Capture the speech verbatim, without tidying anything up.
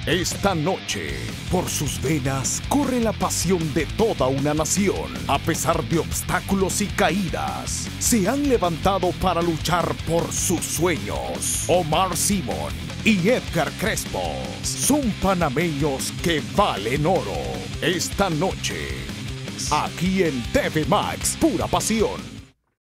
Esta noche, por sus venas corre la pasión de toda una nación. A pesar de obstáculos y caídas, se han levantado para luchar por sus sueños. Omar Simón y Edgar Crespo son panameños que valen oro. Esta noche, aquí en T V Max, pura pasión.